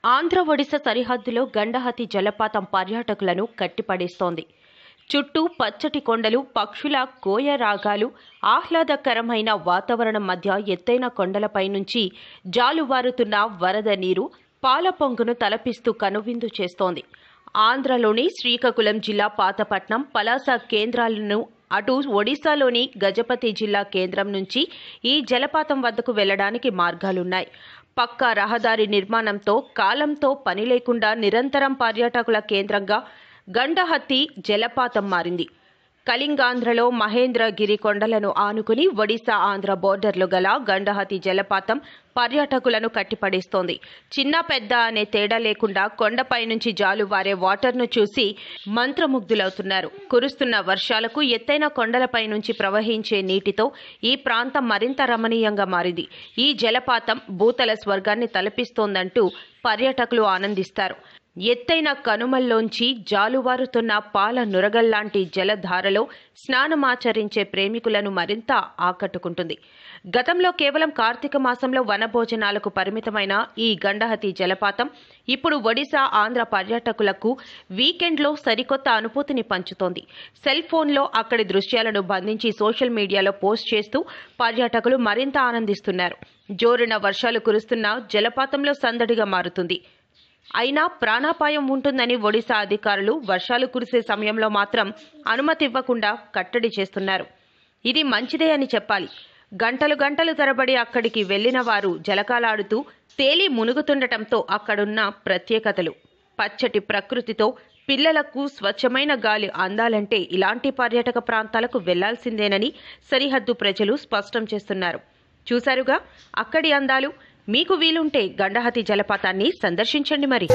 ఆంధ్ర ఒడిశా సరిహద్దులో గండహతి జలపాతం పర్యాటకులను కట్టిపడేస్తోంది. చుట్టూ పచ్చటి కొండలు, పక్షుల కోయ రాగాలు, ఆహ్లాదకరమైన వాతావరణం మధ్య ఎత్తైన కొండలపై నుంచి జాలువారుతున్న వరద నీరు పాల పొంగును తలపిస్తూ కనువిందు చేస్తోంది. ఆంధ్రలోని శ్రీకాకుళం జిల్లా పాతపట్నం, పలాస కేంద్రాలను, అటు ఒడిశాలోని గజపతి జిల్లా కేంద్రం నుంచి ఈ జలపాతం వద్దకు వెళ్లడానికి మార్గాలున్నాయి. పక్కా రహదారి నిర్మాణంతో కాలంతో పని లేకుండా నిరంతరం పర్యాటకుల కేంద్రంగా గండహతి జలపాతం మారింది. కళింగాంధ్రలో మహేంద్రగిరి కొండలను ఆనుకుని ఒడిశా ఆంధ్ర బోర్డర్లో గల గండహతి జలపాతం పర్యాటకులను కట్టిపడేస్తోంది. చిన్న పెద్ద అనే తేడా లేకుండా కొండపై నుంచి జాలువారే వాటర్ను చూసి మంత్రముగ్ధులవుతున్నారు. కురుస్తున్న వర్షాలకు ఎత్తైన కొండలపై నుంచి ప్రవహించే నీటితో ఈ ప్రాంతం మరింత రమణీయంగా మారింది. ఈ జలపాతం భూతల స్వర్గాన్ని తలపిస్తోందంటూ పర్యాటకులు ఆనందిస్తారు. ఎత్తైన కనుమల్లోంచి జాలువారుతున్న పాల నురగల్లాంటి జలధారలో స్నానమాచరించే ప్రేమికులను మరింత ఆకట్టుకుంటుంది. గతంలో కేవలం కార్తీక మాసంలో వనభోజనాలకు పరిమితమైన ఈ గండహతి జలపాతం ఇప్పుడు ఒడిశా, ఆంధ్ర పర్యాటకులకు వీకెండ్లో సరికొత్త అనుభూతిని పంచుతోంది. సెల్ ఫోన్లో అక్కడి దృశ్యాలను బంధించి సోషల్ మీడియాలో పోస్ట్ చేస్తూ పర్యాటకులు మరింత ఆనందిస్తున్నారు. జోరున వర్షాలు కురుస్తున్న జలపాతంలో సందడిగా మారుతుంది. అయినా ప్రాణాపాయం ఉంటుందని ఒడిశా అధికారులు వర్షాలు కురిసే సమయంలో మాత్రం అనుమతి ఇవ్వకుండా కట్టడి చేస్తున్నారు. ఇది మంచిదే అని చెప్పాలి. గంటలు తరబడి అక్కడికి వెళ్లిన వారు జలకాలాడుతూ తేలి మునుగుతుండటంతో అక్కడున్న ప్రత్యేకతలు, పచ్చటి ప్రకృతితో పిల్లలకు స్వచ్ఛమైన గాలి అందాలంటే ఇలాంటి పర్యాటక ప్రాంతాలకు వెళ్లాల్సిందేనని సరిహద్దు ప్రజలు స్పష్టం చేస్తున్నారు. చూశారుగా అక్కడి అందాలు. మీకు వీలుంటే గండహతి జలపాతాన్ని సందర్శించండి. మరి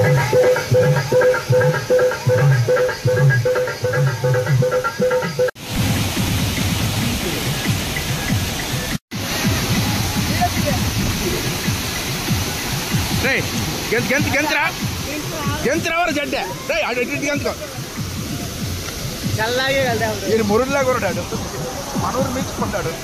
మురుడులా కొరడాడు, మనూరు మించుకుంటాడు.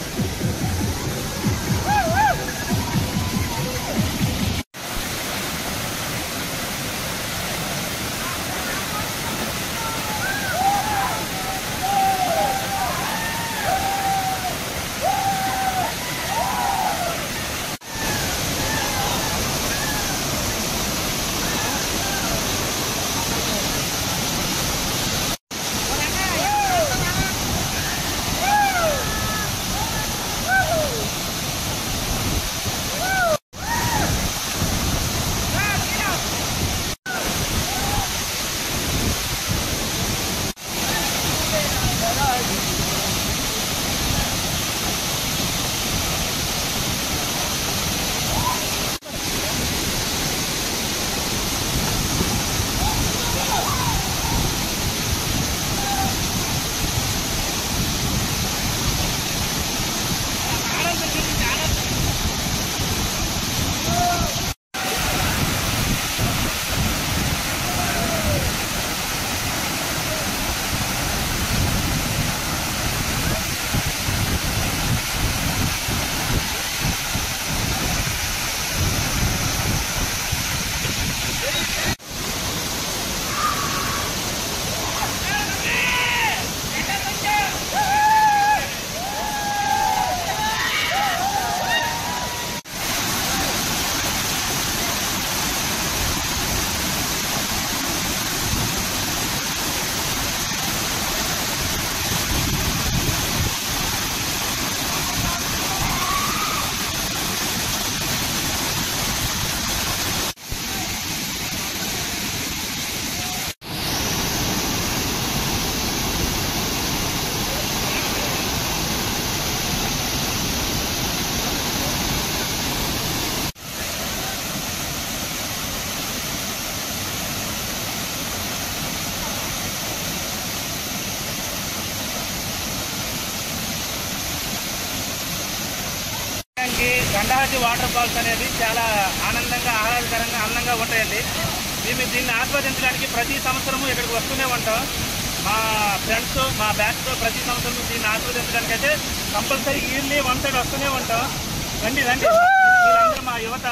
గండహతి వాటర్ ఫాల్స్ అనేది చాలా ఆనందంగా, ఆహ్లాదకరంగా, అందంగా ఉంటాయండి. దీన్ని ఆస్వాదించడానికి ప్రతి సంవత్సరము ఇక్కడికి వస్తూనే ఉంటాం. మా ఫ్రెండ్స్, మా బ్యాచ్తో ప్రతి సంవత్సరం దీన్ని ఆస్వాదించడానికి అయితే కంపల్సరీ ఇయర్లీ వన్ సైడ్ వస్తూనే ఉంటాం. రండి వీళ్ళందరూ మా యువత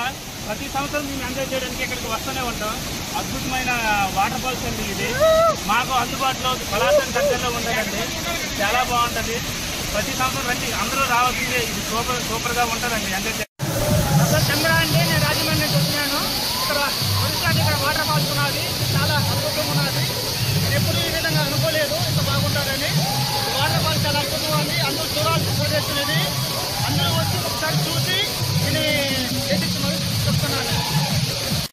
ప్రతి సంవత్సరం మేము ఎంజాయ్ చేయడానికి ఇక్కడికి వస్తూనే ఉంటాం. అద్భుతమైన వాటర్ ఫాల్స్ అండి ఇది. మాకు అందుబాటులో పలాసన్ దగ్గరలో ఉండదండి. చాలా బాగుంటుంది. ప్రతి సంవత్సరం రండి, అందరూ రావాల్సిందే. ఇది సూపర్గా ఉంటుందండి ఎంజాయ్